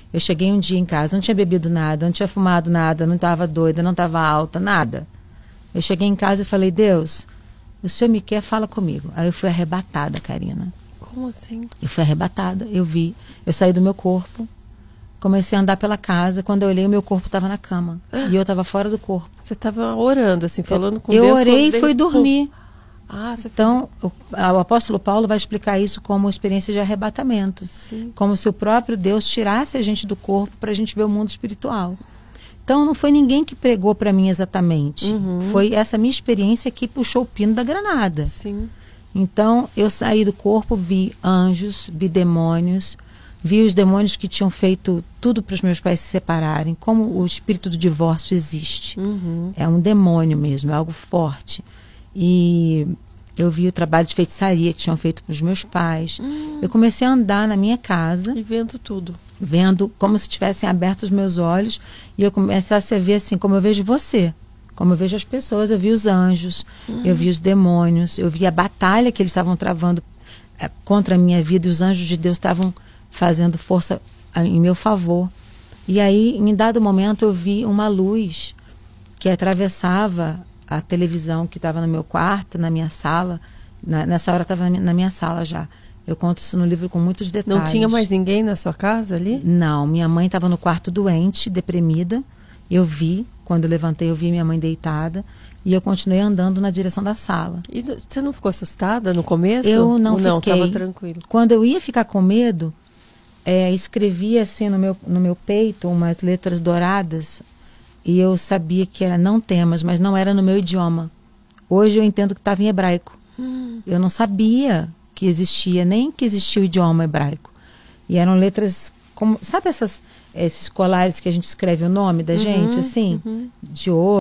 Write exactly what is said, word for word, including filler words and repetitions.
Eu cheguei um dia em casa, não tinha bebido nada, não tinha fumado nada, não estava doida, não estava alta, nada. Eu cheguei em casa e falei, Deus, o Senhor me quer, fala comigo. Aí eu fui arrebatada, Karina. Como assim? Eu fui arrebatada, eu vi. Eu saí do meu corpo, comecei a andar pela casa. Quando eu olhei, o meu corpo estava na cama. Ah. E eu estava fora do corpo. Você estava orando, assim, falando com eu Deus? Eu orei e fui dormir. Ah, você então, foi... o, o apóstolo Paulo vai explicar isso como experiência de arrebatamento. Sim. Como se o próprio Deus tirasse a gente do corpo para a gente ver o mundo espiritual. Então, não foi ninguém que pregou para mim exatamente. Uhum. Foi essa minha experiência que puxou o pino da granada. Sim. Então, eu saí do corpo, vi anjos, vi demônios, vi os demônios que tinham feito tudo para os meus pais se separarem, como o espírito do divórcio existe. Uhum. É um demônio mesmo, é algo forte. E eu vi o trabalho de feitiçaria que tinham feito para os meus pais. Uhum. Eu comecei a andar na minha casa. E vendo tudo. Vendo como se tivessem aberto os meus olhos. E eu começasse a ver assim, como eu vejo você. Como eu vejo as pessoas, eu vi os anjos, uhum. eu vi os demônios, eu vi a batalha que eles estavam travando é, contra a minha vida, e os anjos de Deus estavam fazendo força em meu favor. E aí, em dado momento, eu vi uma luz que atravessava a televisão que estava no meu quarto, na minha sala. Na, nessa hora estava na minha sala já. Eu conto isso no livro com muitos detalhes. Não tinha mais ninguém na sua casa ali? Não, minha mãe estava no quarto doente, deprimida. Eu vi, quando eu levantei, eu vi minha mãe deitada. E eu continuei andando na direção da sala. E você não ficou assustada no começo? Eu não Ou não, fiquei. estava tranquilo. Quando eu ia ficar com medo, é, escrevia assim no meu, no meu peito umas letras douradas. E eu sabia que era não temas, mas não era no meu idioma. Hoje eu entendo que estava em hebraico. Hum. Eu não sabia que existia, nem que existia o idioma hebraico. E eram letras como, sabe essas, esses colares que a gente escreve o nome da uhum, gente, assim, uhum. de ouro.